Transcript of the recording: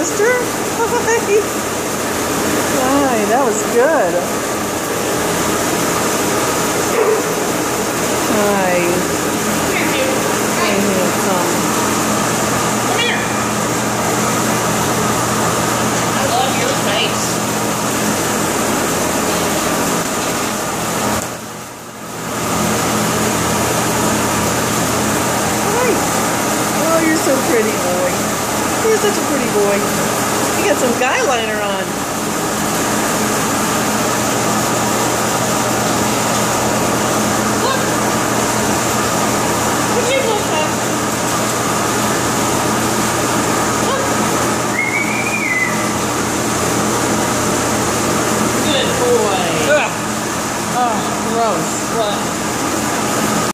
sister? Hi. Hi, that was good. Hi. Come here, dude. Hi, handsome. Come here. I love your face. Hi. Oh, you're so pretty, boy. You're such a pretty boy. You got some guy liner on.